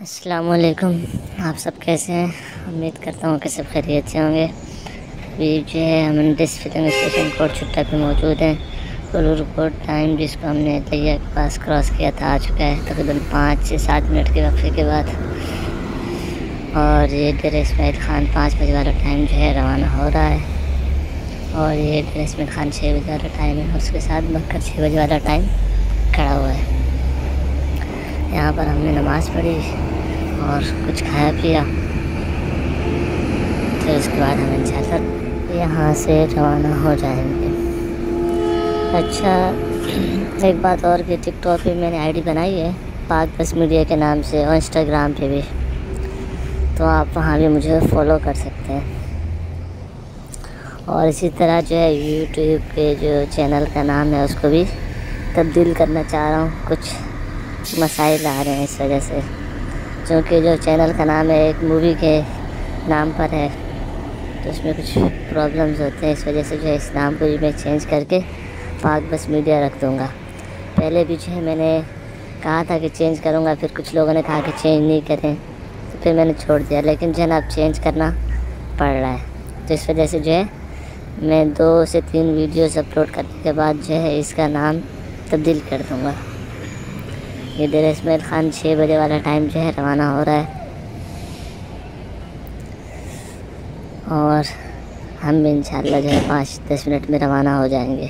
अस्सलाम वालेकुम। आप सब कैसे हैं? उम्मीद करता हूँ कि सब खैरियत से होंगे। अभी जो है हम डिस फिलिंग स्टेशन कोट छुट्टा पे मौजूद हैं। कुल्लू कोट टाइम जिसको हमने तैयार के पास क्रॉस किया था आ चुका है तकरीबन 5 से 7 मिनट के वक्फे के बाद। और ये डेरा इस्माइल ख़ान 5 बजे वाला टाइम जो है रवाना हो रहा है। और ये डेरा इस्माइल ख़ान 6 बजे वाला टाइम है। उसके साथ बकर 6 बजे वाला टाइम खड़ा हुआ है। यहाँ पर हमने नमाज़ पढ़ी और कुछ खाया पिया, फिर उसके बाद हम इंशाअल्लाह यहाँ से रवाना हो जाएंगे। अच्छा, एक बात और कि टिकटॉक पे मैंने आईडी बनाई है पाक बस मीडिया के नाम से, और इंस्टाग्राम पे भी, तो आप वहाँ भी मुझे फॉलो कर सकते हैं। और इसी तरह जो है यूट्यूब के जो चैनल का नाम है उसको भी तब्दील करना चाह रहा हूँ। कुछ मसाइल आ रहे हैं इस वजह से, क्योंकि जो चैनल का नाम है एक मूवी के नाम पर है, तो उसमें कुछ प्रॉब्लम्स होते हैं। इस वजह से जो है इस नाम को भी मैं चेंज करके पाक बस मीडिया रख दूँगा। पहले भी जो है मैंने कहा था कि चेंज करूँगा, फिर कुछ लोगों ने कहा कि चेंज नहीं करें, तो फिर मैंने छोड़ दिया। लेकिन जो है ना अब चेंज करना पड़ रहा है, तो इस वजह से जो है मैं 2 से 3 वीडियोज़ अपलोड करने के बाद जो है इसका नाम तब्दील कर दूँगा। ये डेरा इस्माइल ख़ान 6 बजे वाला टाइम जो है रवाना हो रहा है, और हम भी इंशाअल्लाह जो है 5-10 मिनट में रवाना हो जाएंगे।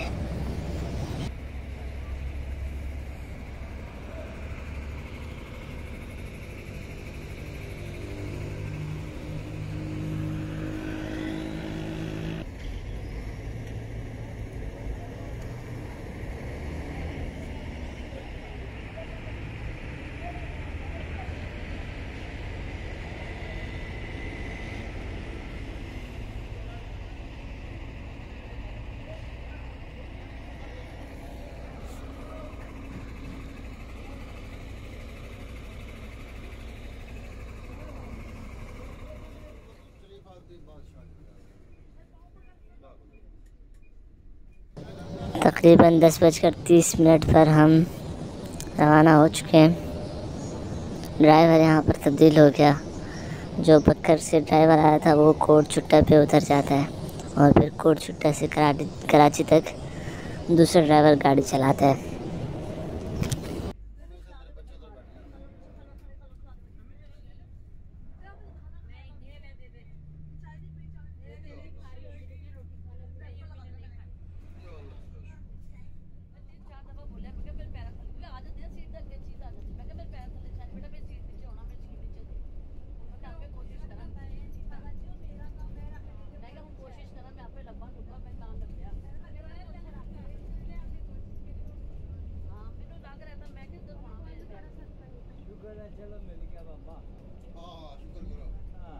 तकरीबन 10:30 पर हम रवाना हो चुके हैं। ड्राइवर यहाँ पर तब्दील हो गया। जो बकर से ड्राइवर आया था वो कोट छुट्टा पे उतर जाता है, और फिर कोट छुट्टा से कराची तक दूसरा ड्राइवर गाड़ी चलाता है। चलो मिल गया बाबा। हाँ शुक्र करो। हाँ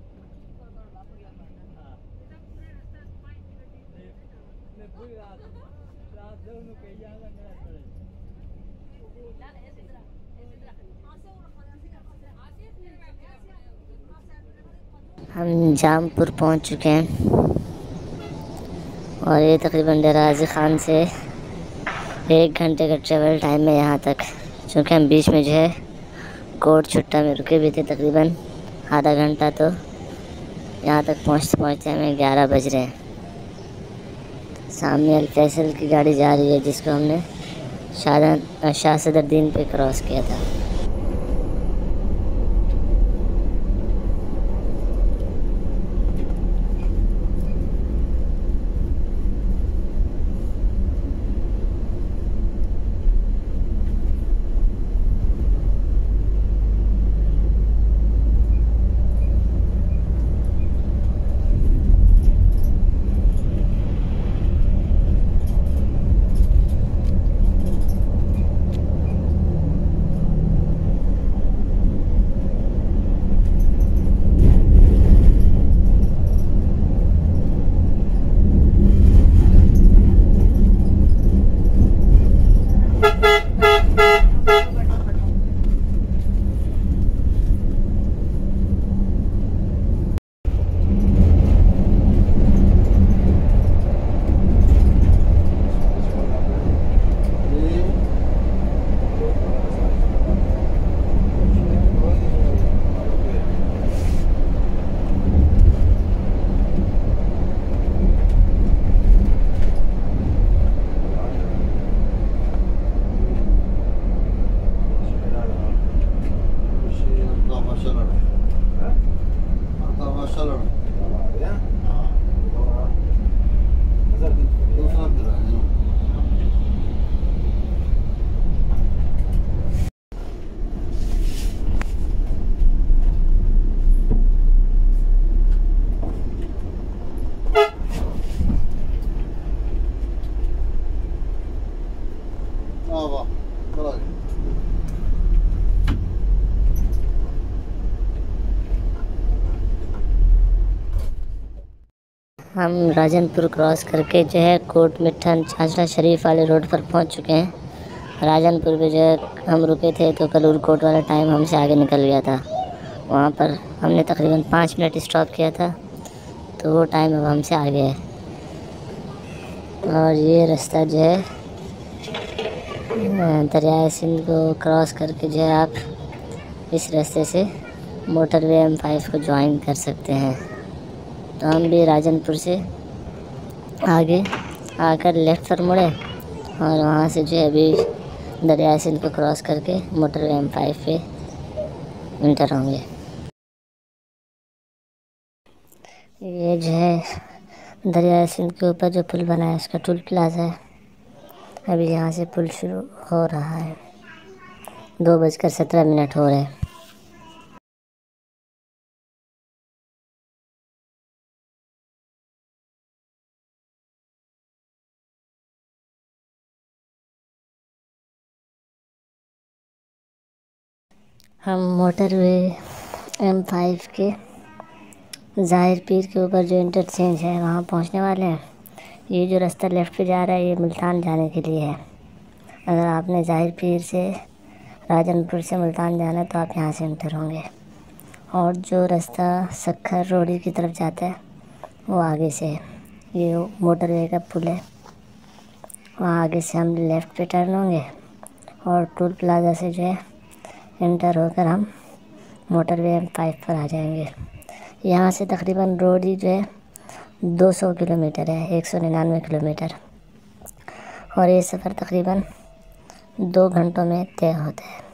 मैं पूरी रात दोनों कही जाएगा मेरा पड़े। हम जामपुर पहुंच चुके हैं, और ये तकरीबन डेरा गाजी ख़ान से 1 घंटे का ट्रेवल टाइम है यहाँ तक, क्योंकि हम बीच में जो है कोट छुट्टा में रुके भी थे तकरीबन आधा घंटा। तो यहाँ तक पहुँचते पहुँचते हमें 11 बज रहे हैं। सामने अल फैसल की गाड़ी जा रही है जिसको हमने शाह सदरुद्दीन पे क्रॉस किया था। हम राजनपुर क्रॉस करके जो है कोट मिठन चाचड़ा शरीफ वाले रोड पर पहुंच चुके हैं। राजनपुर पे जो है हम रुके थे तो कलूर कोट वाला टाइम हमसे आगे निकल गया था। वहाँ पर हमने तकरीबन 5 मिनट स्टॉप किया था, तो वो टाइम अब हमसे आगे है। और ये रास्ता जो है दरियाए सिंध को क्रॉस करके जो है आप इस रास्ते से मोटरवे M5 को ज्वाइन कर सकते हैं। तो हम भी राजनपुर से आगे आकर लेफ़्ट पर मुड़े और वहाँ से जो है अभी दरियाए सिंध को क्रॉस करके मोटरवे M5 पे इंटर होंगे। ये जो है दरियाए सिंध के ऊपर जो पुल बना है इसका टोल प्लाज़ा है। अभी यहाँ से पुल शुरू हो रहा है। 2:17 हो रहे हैं। हम मोटरवे M5 के ज़ाहिर पीर के ऊपर जो इंटरचेंज है वहाँ पहुँचने वाले हैं। ये जो रास्ता लेफ़्ट पे जा रहा है ये मुल्तान जाने के लिए है। अगर आपने ज़ाहिर पीर से राजनपुर से मुल्तान जाना है तो आप यहाँ से इंटर होंगे। और जो रास्ता सक्खर रोडी की तरफ जाता है वो आगे से है। ये मोटरवे का पुल है, वहाँ आगे से हम लेफ़्ट पे टर्न होंगे और टोल प्लाज़ा से जो है इंटर होकर हम मोटरवे M5 पर आ जाएंगे। यहाँ से तकरीबन रोड ही जो है 200 किलोमीटर है, 199 किलोमीटर, और ये सफ़र तकरीबन 2 घंटों में तय होता है।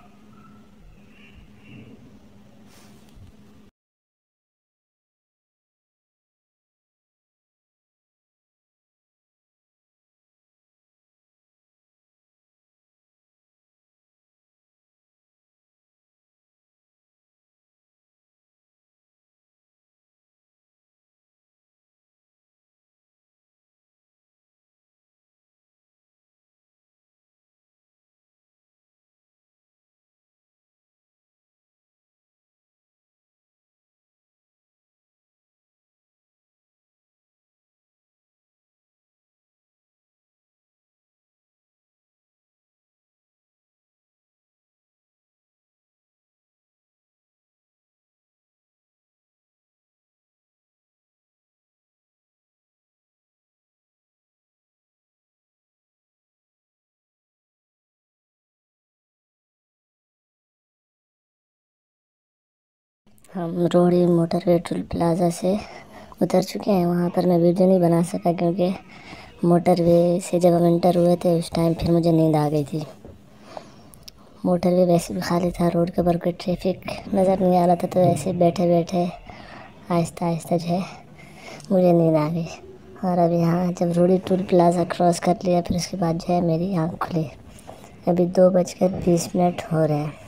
हम रोडी मोटरवे टोल प्लाज़ा से उतर चुके हैं। वहाँ पर मैं वीडियो नहीं बना सका क्योंकि मोटरवे से जब हम इंटर हुए थे उस टाइम फिर मुझे नींद आ गई थी। मोटरवे वैसे भी खाली था, रोड के ऊपर कोई ट्रैफिक नज़र नहीं आ रहा था, तो ऐसे बैठे बैठे आहिस्ता आहिस्ता जो है मुझे नींद आ गई। और अब यहाँ जब रोडी टोल प्लाज़ा क्रॉस कर लिया फिर उसके बाद जो है मेरी आँख खुली। अभी 2:20 हो रहे हैं।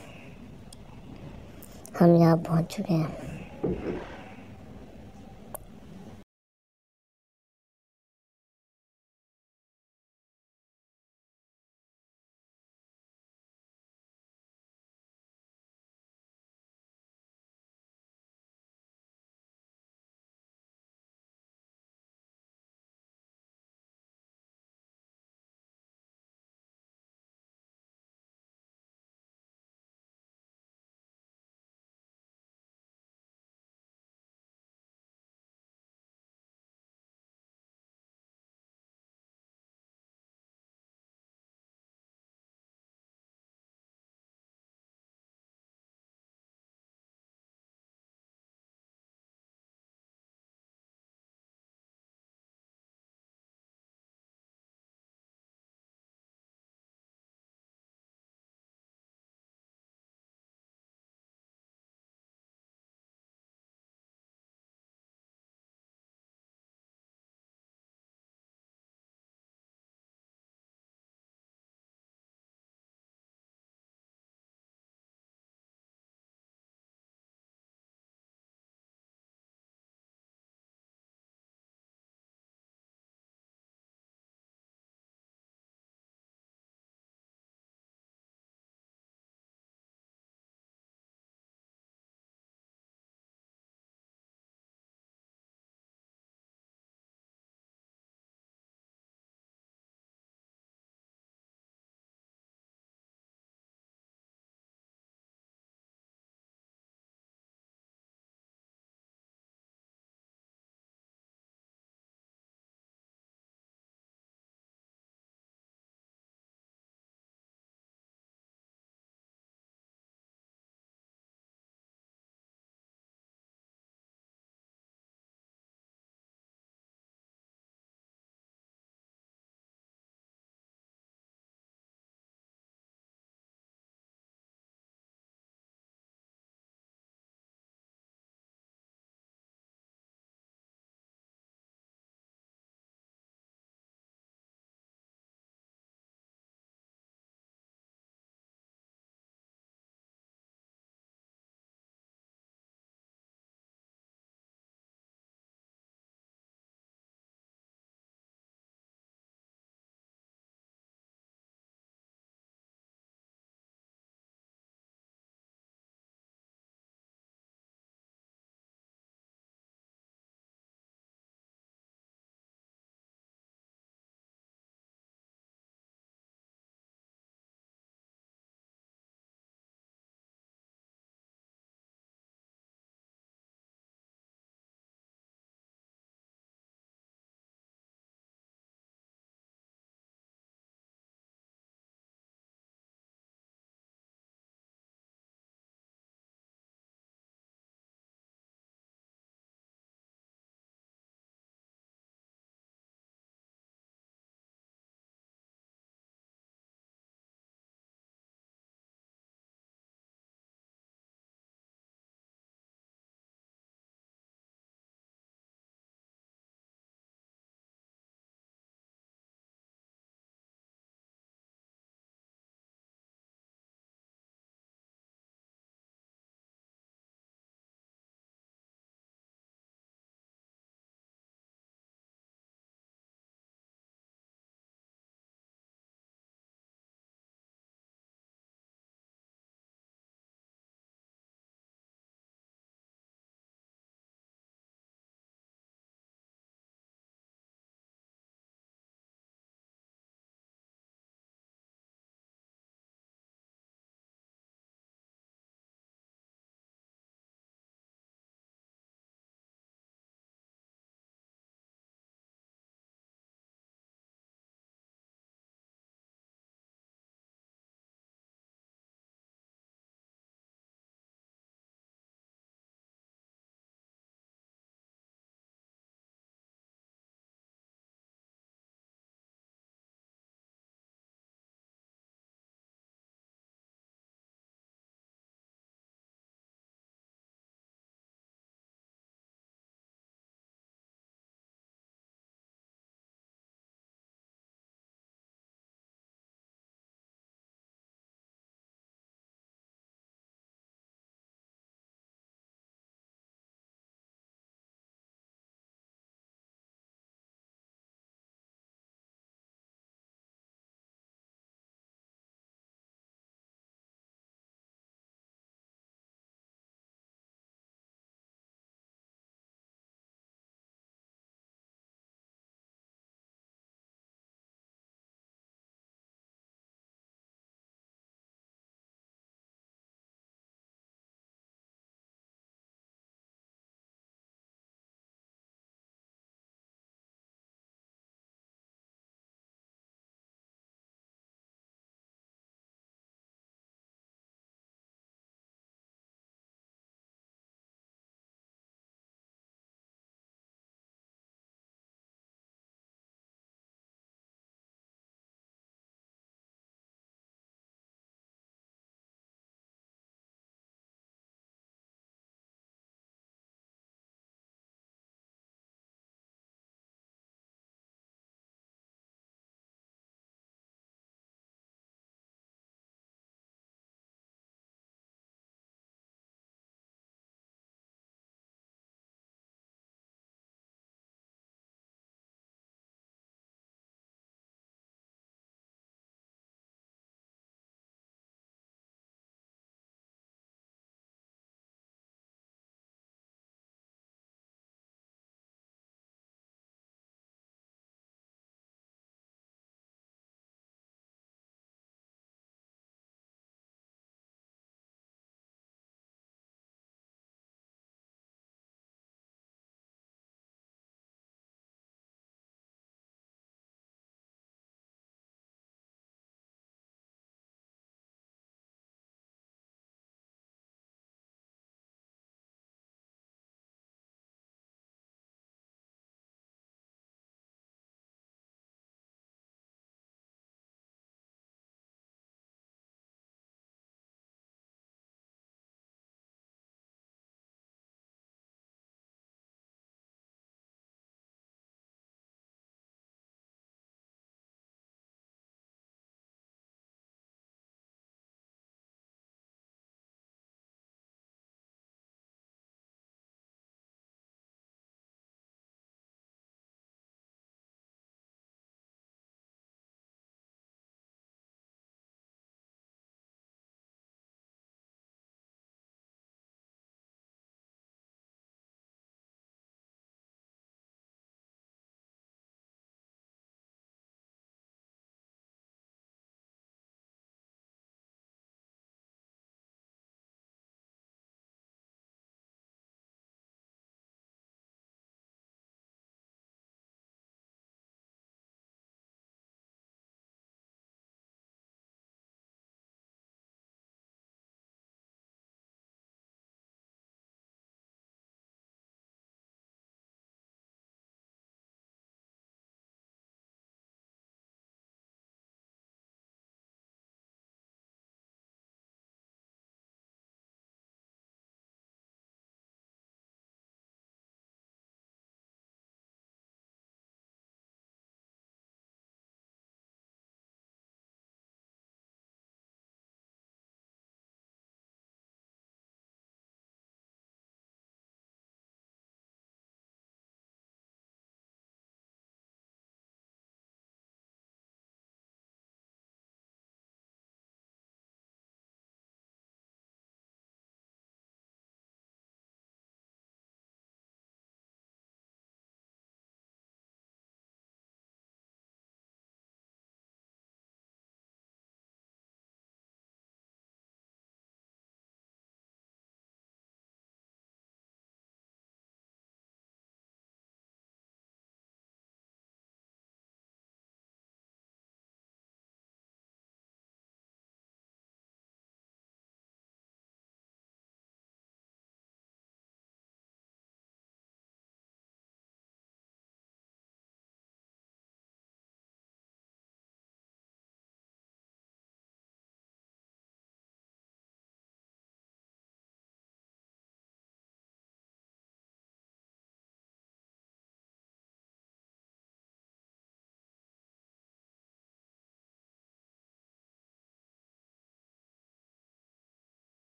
हम यहाँ पहुँच चुके हैं।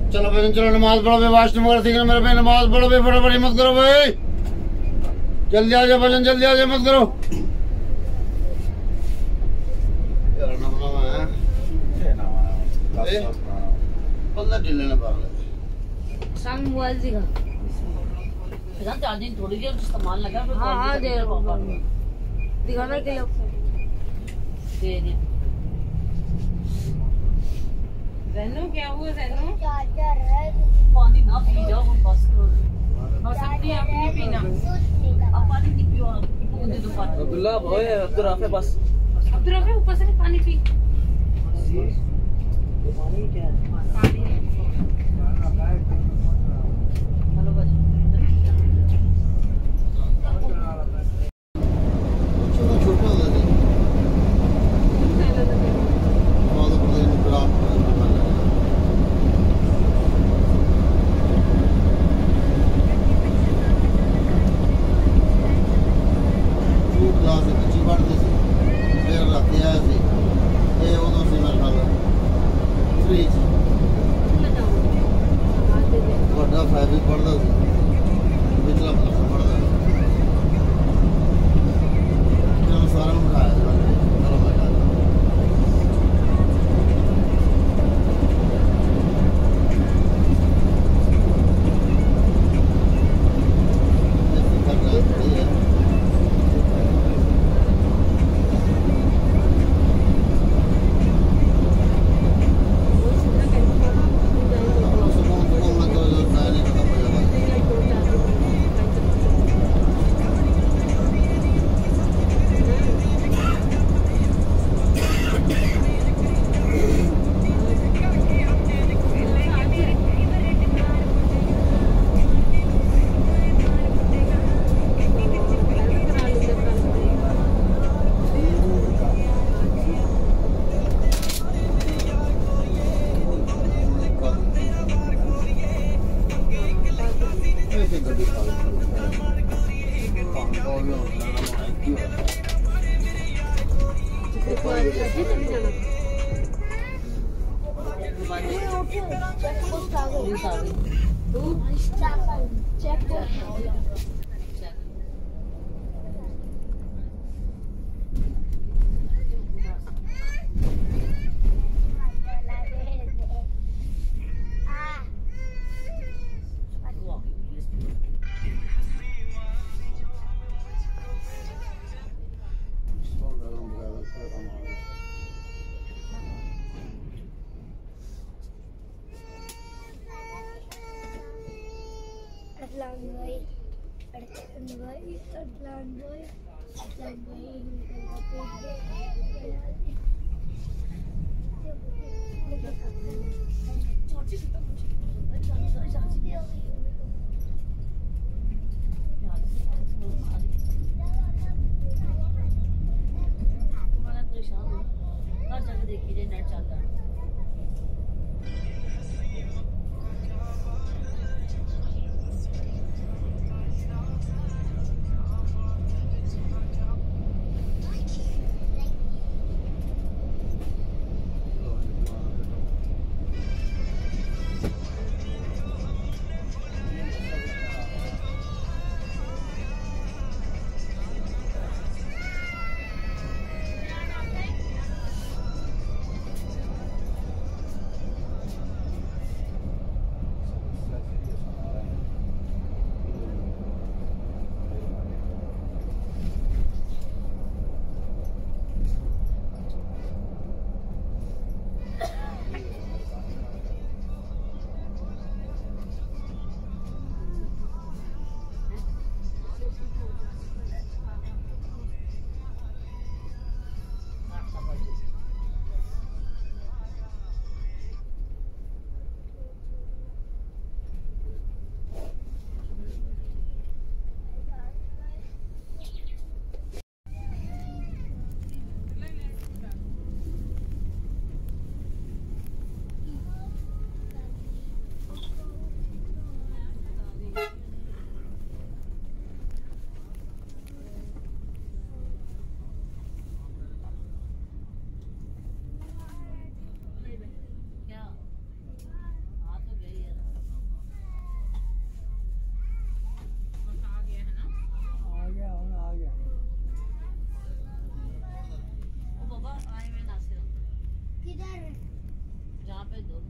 चलो भाई चलो नमाज पढ़ो भाई, वाश मगर ठीक है मेरे भाई, नमाज पढ़ो भाई, फटाफट मत करो भाई, जल्दी आ जाओ भजन, जल्दी आ जाओ, मत करो यार बंदा ढीले ना पागल शाम मोबाइल दिखा चार्जिंग थोड़ी देर इस्तेमाल लगा, हाँ दे दिखाना के लिए जैनू क्या हुआ जैनू? पानी ना पी जाओ बस बस अपनी आप नहीं पीना, अब पानी नहीं पियो आप बूंदे दो पानी। अब्दुल्ला भाई अब्दुर्राफे बस अब्दुर्राफे ऊपर से पानी पी। पानी क्या है? पानी हेलो बस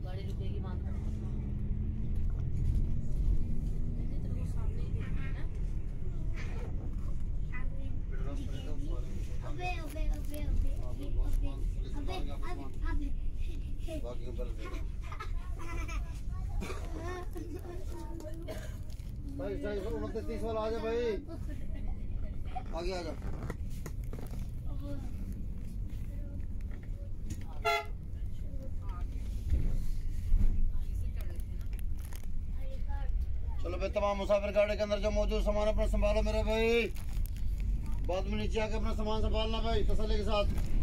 गाड़ी रुकेगी वहां पर। भाई 29 वाला आ जा भाई, आगे आ जा। चलो भाई तमाम मुसाफिर गाड़ी के अंदर जो मौजूद सामान अपना संभालो मेरे भाई, बाद में नीचे आके अपना सामान संभालना भाई तसल्ली के साथ।